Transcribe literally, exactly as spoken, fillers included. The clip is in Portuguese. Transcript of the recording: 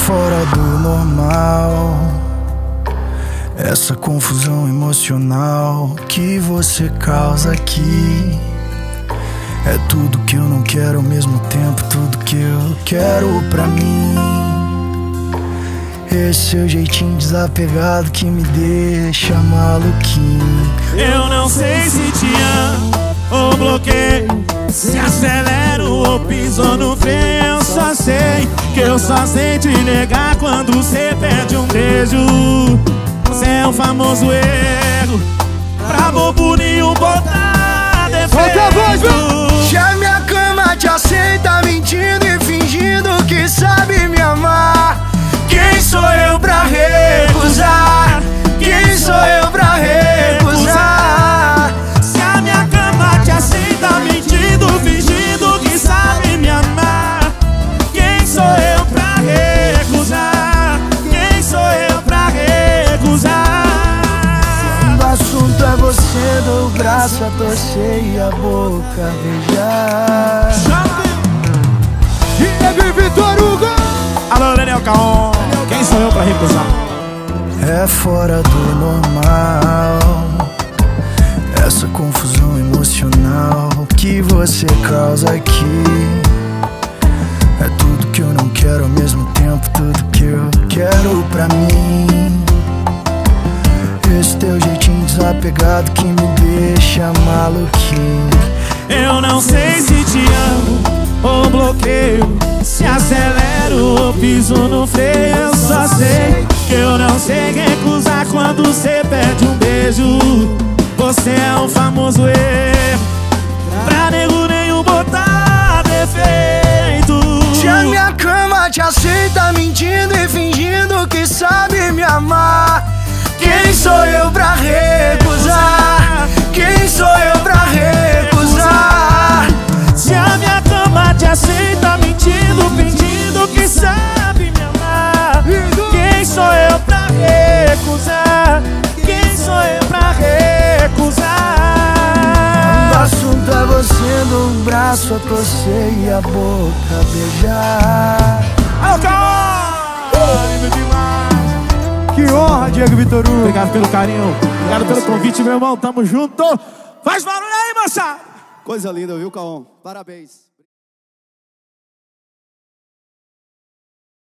fora do normal essa confusão emocional que você causa aqui. É tudo que eu não quero ao mesmo tempo, tudo que eu quero pra mim. Esse seu jeitinho desapegado que me deixa maluquinho. Eu não sei se te amo ou bloqueio, se acelero ou piso no freio. Eu só sei que eu só sei te negar quando você pede um beijo. Você é o famoso erro, pra bobo nenhum botar defeito. Se a minha cama te aceita mentindo e fingindo que sabe me amar, quem sou eu pra recusar? Quem sou eu pra recusar? Se a minha cama te aceita mentindo, fingindo que sabe me amar, quem sou eu pra recusar? Quem sou eu pra recusar? Quando o assunto é você, dou o braço a torcer e a boca a beijar. Diego e Vitor Hugo. Alô, Daniel Caon, quem sou eu pra recusar? É fora do normal essa confusão emocional que você causa aqui. É tudo que eu não quero ao mesmo tempo, tudo que eu quero pra mim. Esse teu jeitinho desapegado que me deixa maluquinho. Eu não sei se te amo ou bloqueio, se acelero ou piso no freio. Eu só sei que eu não sei recusar quando você pede um beijo. Você é o famoso erro, pra nego nenhum botar defeito. Se a minha cama te aceita mentindo e fingindo que sabe me amar, quem sou eu pra recusar? Quem sou eu pra recusar? Se a minha cama te aceita mentindo, fingindo que sabe me amar, quem sou eu pra recusar? Quem sou eu pra recusar? O assunto é você, dou o braço a torcer e a boca a beijar. Alô, Caon! Lindo demais! Que honra, Diego e Vitor Hugo. Obrigado pelo carinho, obrigado pelo convite, meu irmão. Tamo junto. Faz barulho aí, moçada! Coisa linda, viu, Caon? Parabéns.